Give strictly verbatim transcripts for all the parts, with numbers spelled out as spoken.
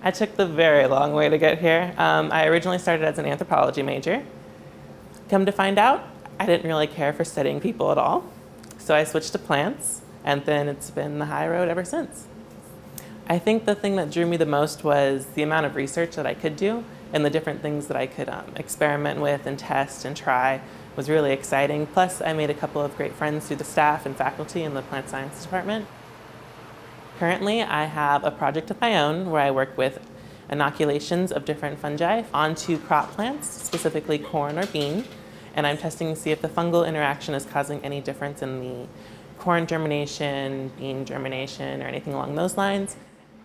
I took the very long way to get here. Um, I originally started as an anthropology major. Come to find out, I didn't really care for studying people at all. So I switched to plants, and then it's been the high road ever since. I think the thing that drew me the most was the amount of research that I could do and the different things that I could um, experiment with and test and try was really exciting. Plus, I made a couple of great friends through the staff and faculty in the plant science department. Currently, I have a project of my own where I work with inoculations of different fungi onto crop plants, specifically corn or bean, and I'm testing to see if the fungal interaction is causing any difference in the corn germination, bean germination, or anything along those lines.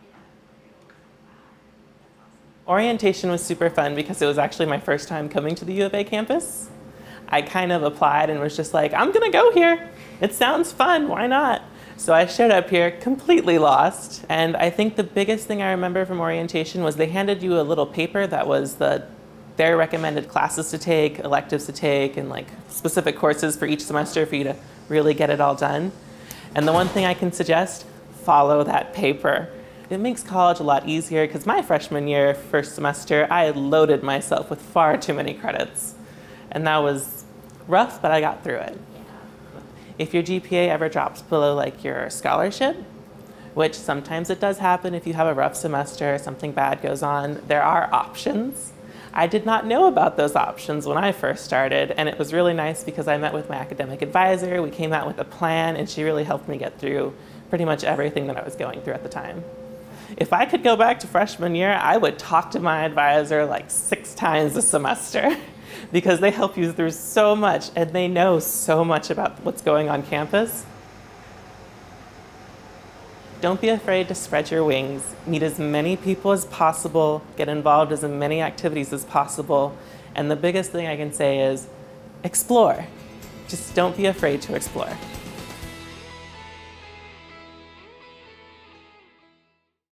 Orientation was super fun because it was actually my first time coming to the U of A campus. I kind of applied and was just like, I'm gonna go here. It sounds fun, why not? So I showed up here completely lost, and I think the biggest thing I remember from orientation was they handed you a little paper that was the their recommended classes to take, electives to take, and like specific courses for each semester for you to really get it all done. And the one thing I can suggest, follow that paper. It makes college a lot easier because my freshman year, first semester, I had loaded myself with far too many credits. And that was rough, but I got through it. If your G P A ever drops below like your scholarship, which sometimes it does happen if you have a rough semester, something bad goes on, there are options. I did not know about those options when I first started, and it was really nice because I met with my academic advisor, we came out with a plan, and she really helped me get through pretty much everything that I was going through at the time. If I could go back to freshman year, I would talk to my advisor like six times a semester because they help you through so much and they know so much about what's going on campus. Don't be afraid to spread your wings. Meet as many people as possible, get involved in as many activities as possible, and the biggest thing I can say is explore. Just don't be afraid to explore.